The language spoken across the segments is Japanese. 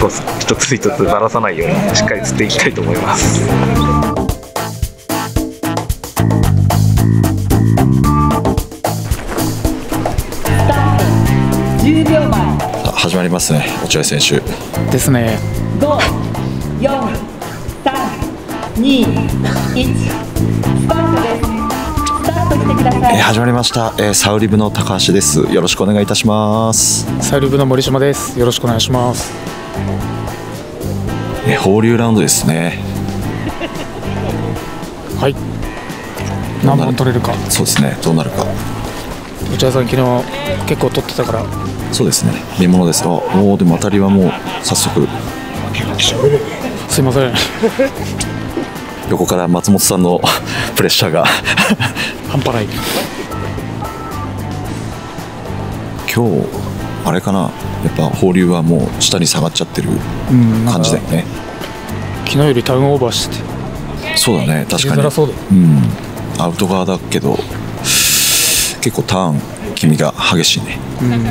こう一つ一つばらさないようにしっかり釣っていきたいと思います。 10秒前。 始まりますね、落合選手ですね。 5、4、3、2、1、スタートです。スタートしてください。 始まりました、サウリブの高橋です。よろしくお願いいたします。 サウリブの森島です。よろしくお願いします。 放流ラウンドですね。 はい。何本取れるか。 そうですね。どうなるか。 内田さん昨日結構取ってたから。 そうですね。見ものです。おお、でも当たりはもう早速。 すいません。 横から松本さんのプレッシャーが半端ない。 今日あれかな。やっぱ放流はもう下に下がっちゃってる感じだよね。 昨日よりターンオーバーしてて。 そうだね。確かに。 そうだよ。 アウト側だけど結構ターン君が激しいね。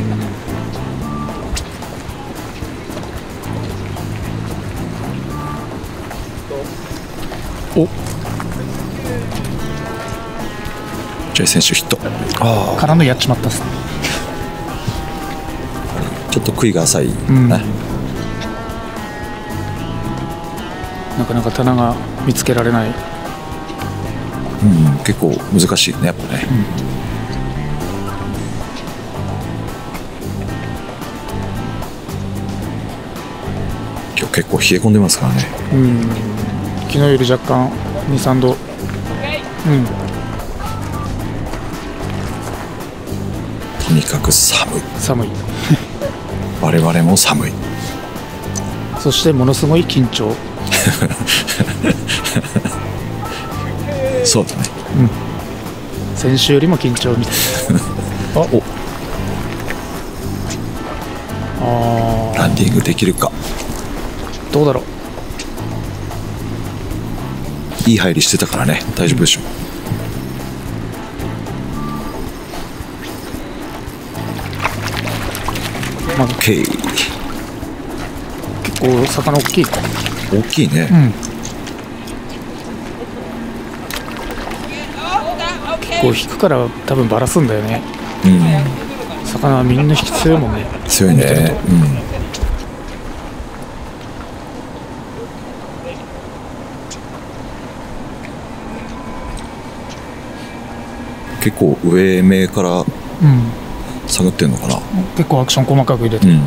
お、 ジャイ選手ヒット。 からのやっちまったっす。 ちょっと杭が浅いね。 なかなか棚が見つけられない。 結構難しいね、やっぱね。今日結構冷え込んでますからね。 昨日より若干2、3度。 とにかく寒い。 寒い。 我々も寒い。 そしてものすごい緊張。 そうだね。 先週よりも緊張みたいな。 ランディングできるか。 どうだろう。 いい入りしてたからね、大丈夫でしょう。OK。 結構魚大きい。 大きいね。 結構引くから多分バラすんだよね。魚はみんな引き強いもんね。 強いね。結構上目から探ってんのかな。 結構アクション細かく入れてる。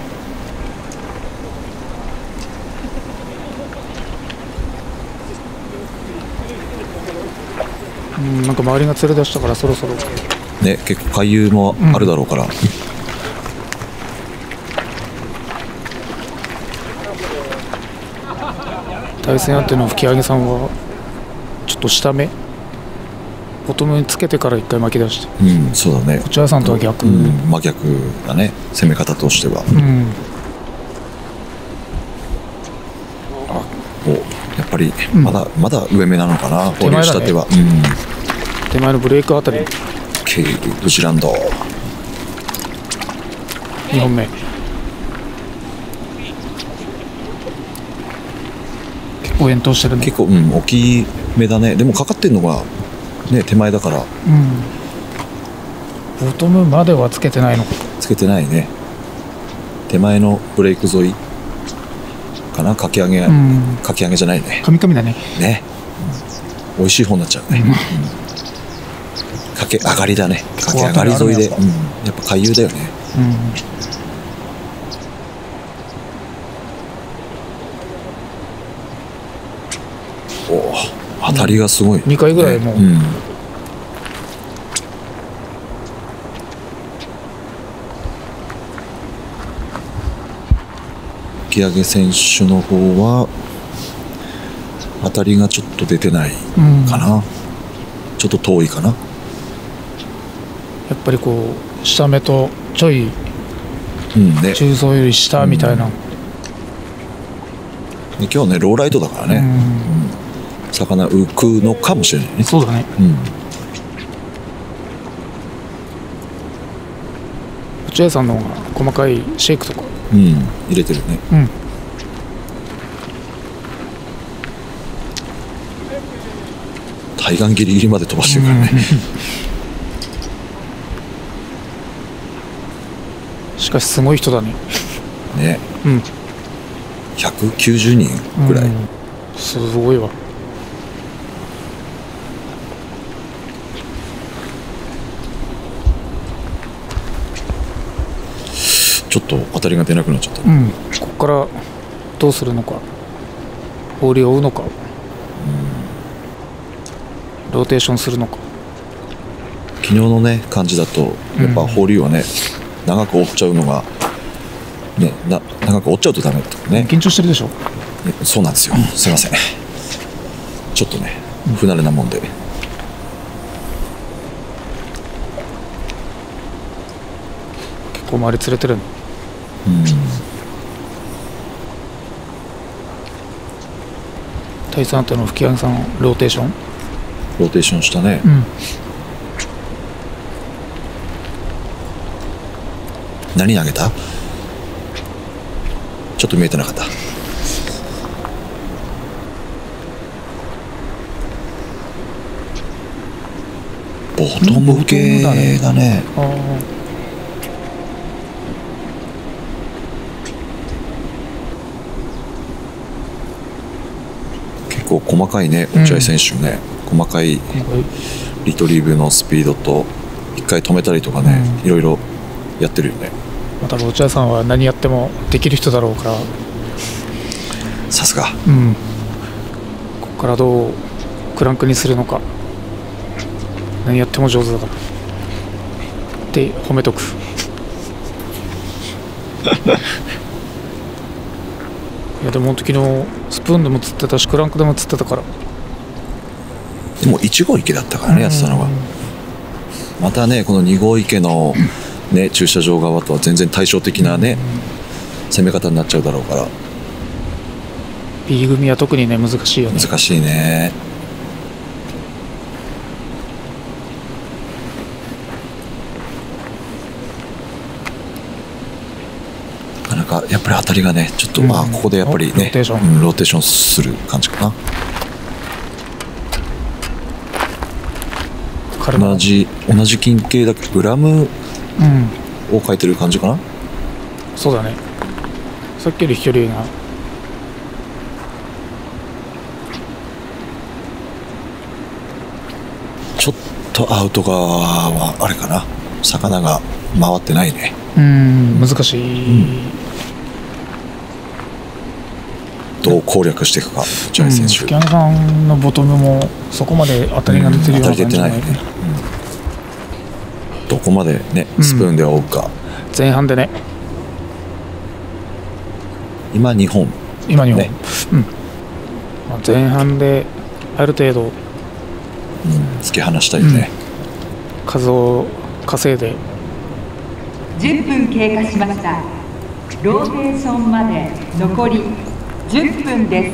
なんか周りが連れ出したからそろそろね、結構回遊もあるだろうから。 対戦相手の吹き上げさんはちょっと下目ボトムにつけてから一回巻き出して。 そうだね。 こちらさんとは逆。 真逆だね、攻め方としては。やっぱりまだ上目なのかな、放流したては。 手前のブレイクあたり。 ブジランド 2本目。結構遠投してるね。 結構大きめだね。でもかかってるのがね、手前だから。 ボトムまではつけてないのか。 つけてないね。手前のブレイク沿いかな。かき上げじゃないね。 カミカミだね。 美味しい方になっちゃうね。かけ上がりだね。かけ上がり沿いで、やっぱ回遊だよね。当たりがすごい。 2回ぐらいもう。 吹き上げ選手の方は当たりがちょっと出てないかな。ちょっと遠いかな。 やっぱりこう下目とちょい中層より下みたいな。 今日はねローライトだからね。魚浮くのかもしれないね。 そうだね。 落合さんの方が細かいシェイクとか、入れてるね。 対岸ギリギリまで飛ばしてるからね、 しかしすごい人だね。 ね、 うん、 190人ぐらい、 すごいわ。 ちょっと当たりが出なくなっちゃった、 ここからどうするのか、放流を追うのか、ローテーションするのか。 昨日のね感じだとやっぱ放流はね、長く追っちゃうのがね、長く追っちゃうとダメだとね。 緊張してるでしょ。 そうなんですよ、すいません、ちょっとね不慣れなもんで、 結構周り連れてるの。対戦相手の吹上さんローテーションしたね、何投げた？ちょっと見えてなかった。ボトム系だね。結構細かいね、落合選手ね、細かいリトリーブのスピードと一回止めたりとかね、いろいろやってるよね。 多分落合さんは何やってもできる人だろうから、 さすが、 ここからどうクランクにするのか、何やっても上手だからって褒めとくいやでも本当昨日スプーンでも釣ってたし、クランクでも釣ってたから。 でも1号池だったからね、やってたのが。またねこの2号池のね駐車場側とは全然対照的なね攻め方になっちゃうだろうから。 B 組は特にね難しいよね。 難しいね。なかなかやっぱり当たりがねちょっと、ここでやっぱりねローテーションする感じかな。同じ近径だけどグラムを書いてる感じかな。 そうだね、さっきより飛距離がちょっとアウト側はあれかな、魚が回ってないね。 難しい、 どう攻略していくか落合選手。 吹上さんのボトムもそこまで当たりが出てるような感じじゃない、 どこまでねスプーンで追うか、 前半でね。 今2本、 ね、前半である程度、 突き放したいよね、 数を稼いで。 10分経過しました。ローテーションまで残り10分です。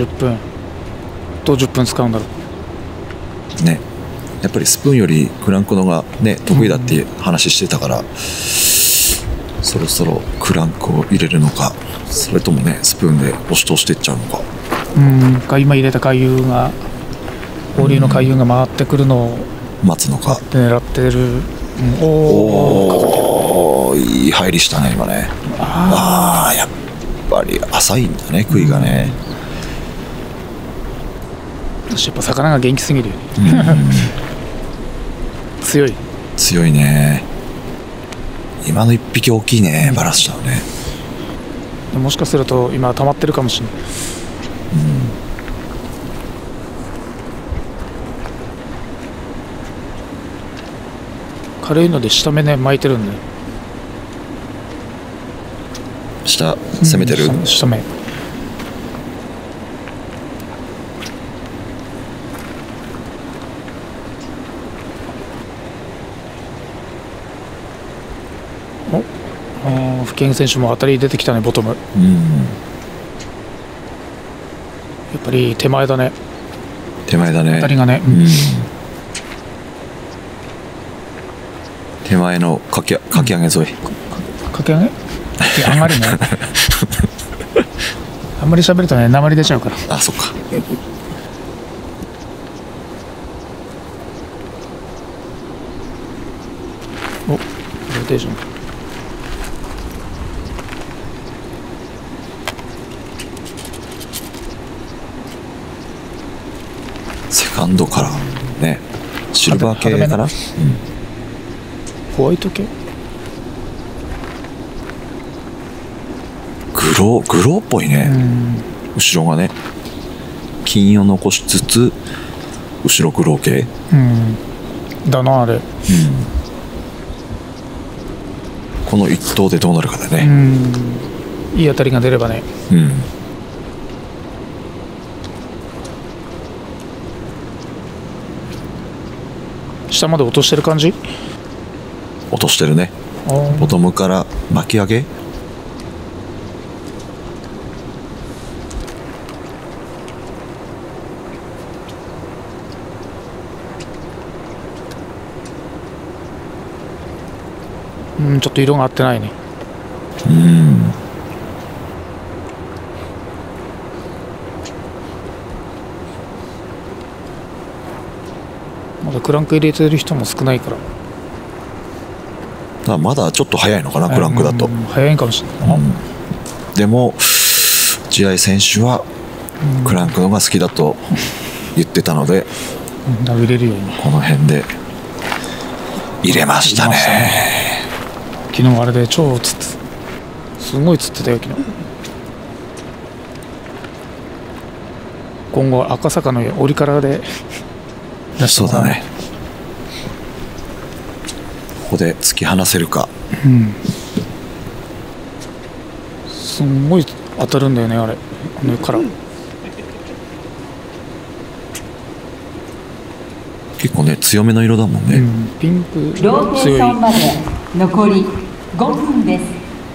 10分使うんだろうね。やっぱりスプーンよりクランクのがね得意だっていう話してたから、そろそろクランクを入れるのか、それともねスプーンで押し通していっちゃうのか。 今入れた回遊が放流の回遊が回ってくるのを待つのか狙ってる。 おー、いい入りしたね今ね。やっぱり浅いんだね、杭がね。 やっぱ魚が元気すぎるよね。強いね。今の1匹大きいね、バラしたのね。 もしかすると今溜まってるかもしれない。軽いので下目ね巻いてるんで、 下攻めてる、 下目。吹上選手も当たり出てきたね、ボトム。やっぱり手前だね当たりがね。 手前のかき上げ沿い。 かき上げあんまりねあんまり喋るとね鉛出ちゃうから。 そっか。 定じゃん。 セカンドからね、シルバー系かな、 派手ホワイト系。 グローっぽいね、後ろがね金を残しつつ後ろグロー系、 だなあれ。 この一投でどうなるかだね。 いい当たりが出ればね。下まで落としてる感じ。 落としてるね。ボトムから巻き上げ。 ちょっと色が合ってないね。まだクランク入れてる人も少ないから。 まだちょっと早いのかな、クランクだと。 早いかもしれない。 でもジアイ選手はクランクのが好きだと言ってたので、 入れるようにこの辺で入れましたね。 昨日あれで超釣ってすごい釣ってたよ昨日。今後赤坂の折からでそうだね。ここで突き放せるか。 すんごい当たるんだよねあれ、あのから。 結構ね強めの色だもんね。 ピンクローテーションまで残り5分です。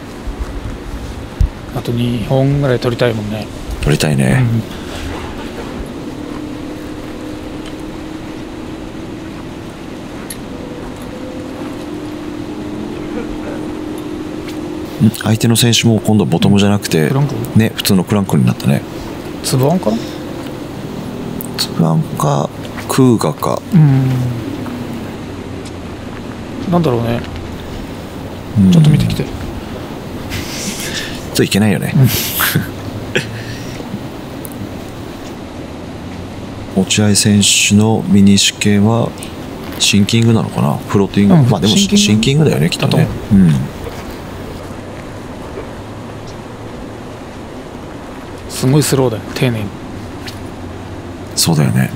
あと2本ぐらい取りたいもんね。 取りたいね。相手の選手も今度ボトムじゃなくてね、普通のクランクになったね。 つぶあんかな。 つぶあんかクーガか。 なんだろうね。ちょっと見てきて。 ちょっといけないよね。落合選手のミニシ系はシンキングなのかな、フローティング。まあでもシンキングだよねきっとね。 すごいスローだよ、丁寧に。 そうだよね。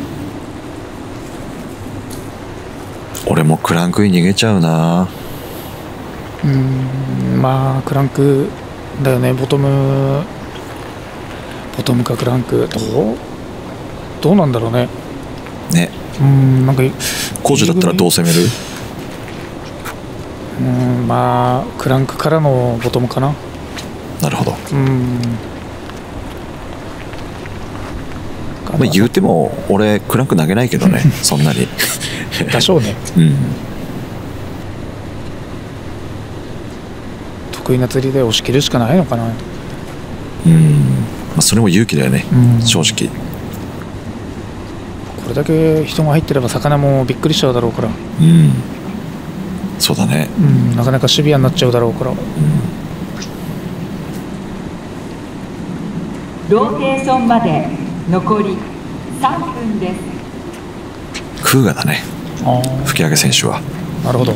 俺もクランクに逃げちゃうな。 まあクランクだよね。ボトムかクランクどうなんだろうね。 ね。 なんか工事だったらどう攻める？ まあクランクからのボトムかな。 なるほど。まあ言うても俺クランク投げないけどねそんなに多少ね。得意な釣りで押し切るしかないのかな。 まあそれも勇気だよね、正直。 これだけ人が入ってれば魚もびっくりしちゃうだろうから。 そうだね。 なかなかシビアになっちゃうだろうから。 ローテーションまで残り3分です。 クーガだね、吹き上げ選手は。 なるほど。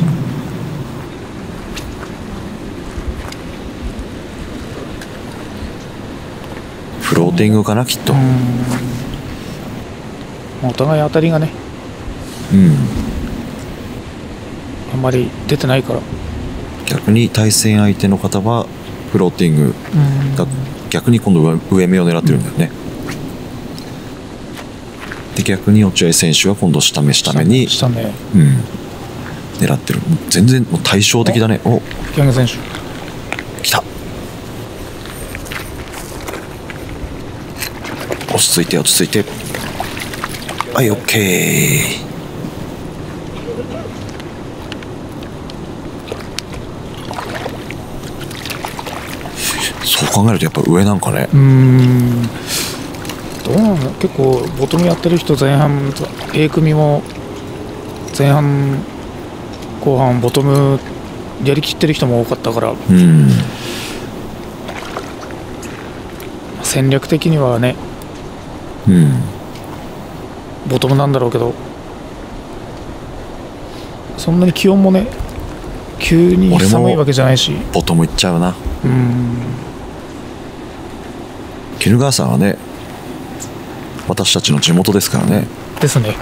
フローティングかなきっと。 お互い当たりがね、あんまり出てないから。 逆に対戦相手の方はフローティングが逆に今度上目を狙ってるんだよね。で逆に落合選手は今度下目に狙ってる。全然もう対照的だね。お、 吹き上げ選手来た。落ち着いて落ち着いて。はい、オッケー。そう考えるとやっぱ上なんかね。 どうなんだ。結構ボトムやってる人前半 A 組も前半後半ボトムやりきってる人も多かったから、 うん戦略的にはねうんボトムなんだろうけど、そんなに気温もね急に寒いわけじゃないし。 ボトムいっちゃうな。 うん鬼怒川さんはね私たちの地元ですからね。 ですね。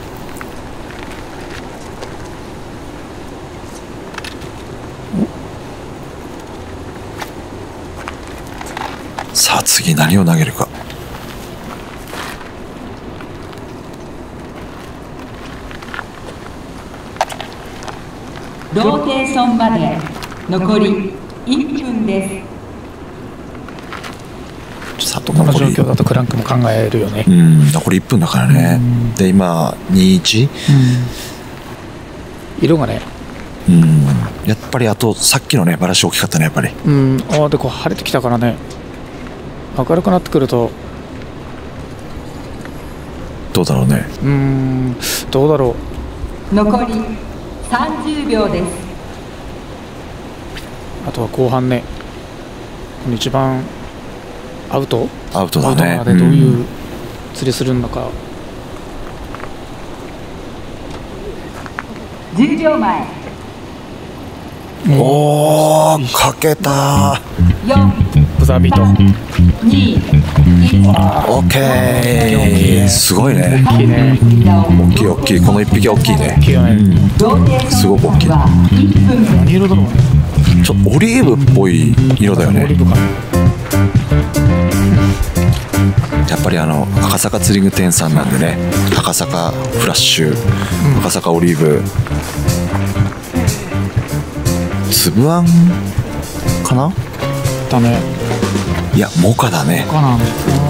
さあ次何を投げるか。 ローテーションまで残り1分です。 さあとこの残り状況だとクランクも考えるよね。 残り1分だからね。で今2-1、 色がね、 やっぱりあとさっきのねバラシ大きかったねやっぱり。 でこう晴れてきたからね、明るくなってくるとどうだろうね。 どうだろ残り30秒です。 う。あとは後半ね、この一番アウトアウトだね。 までどういう釣りするのか。 10秒前。 おーかけた。 4、 ブザービート。 2、1。 オッケー。すごいね。 大きいね。 大きい大きい。この一匹大きいね。 大きいよね。 すごく大きい。 何色だろうね。 ちょっとオリーブっぽい色だよね。 オリーブかな。 やっぱり赤坂釣り具店さんなんでね、赤坂フラッシュ、赤坂オリーブ、粒あんかな。 だね。 いやモカだね。 かな。